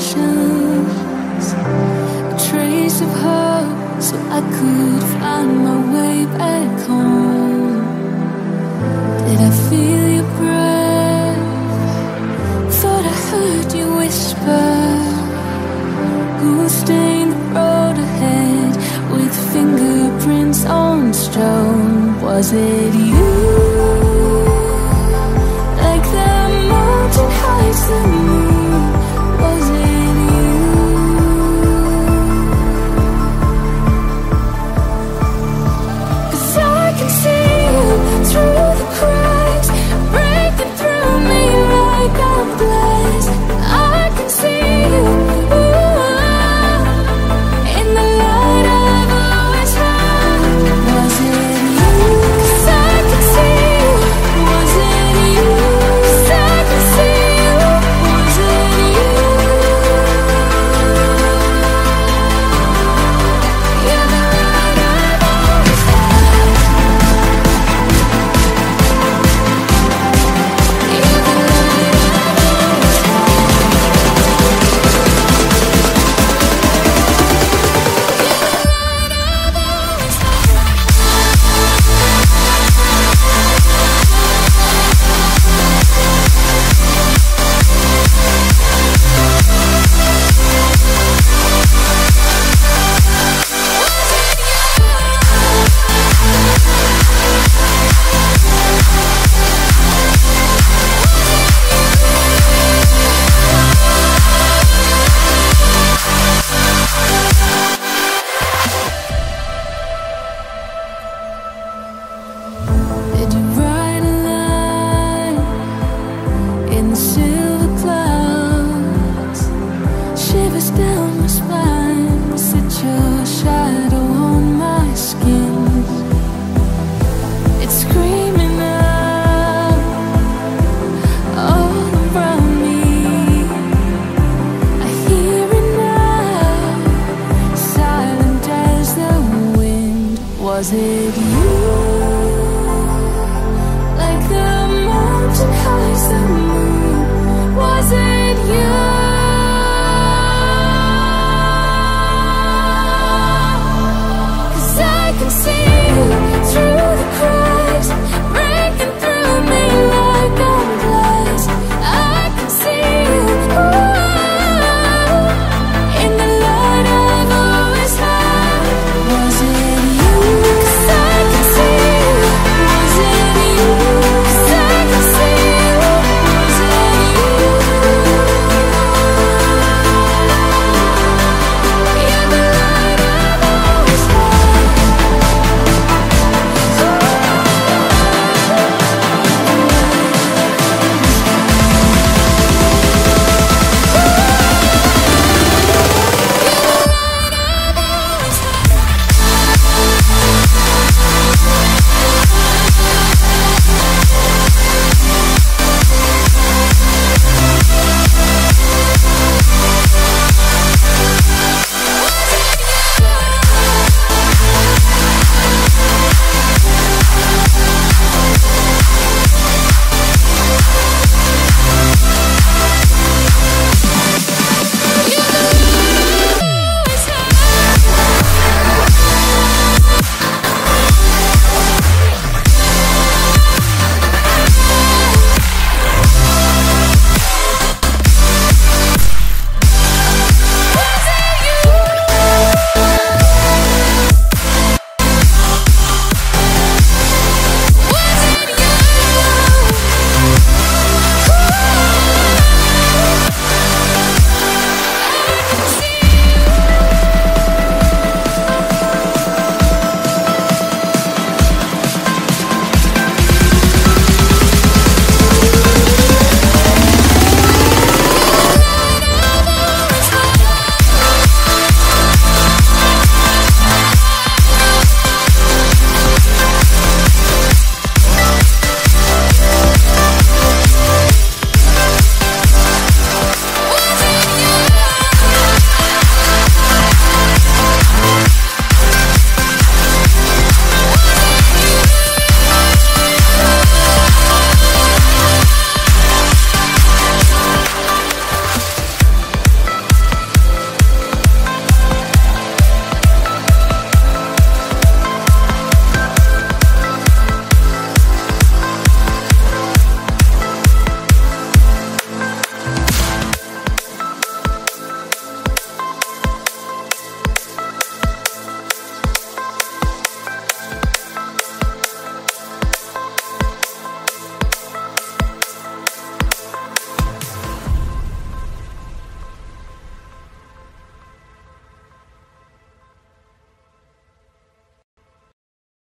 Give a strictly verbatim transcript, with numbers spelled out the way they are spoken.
constellations, a trace of hope so I could find my way back home. Did I feel your breath? Thought I heard you whisper. Who'll stain the road ahead with fingerprints on stone? Was it you? Like the mountain hides the moon. Was it you? Cause I can see you through the cracks, breaking through me like I'm blessed. I can see you. Shivers down my spine, sit your shadow on my skin. It's screaming out all around me. I hear it now, silent as the wind. Was it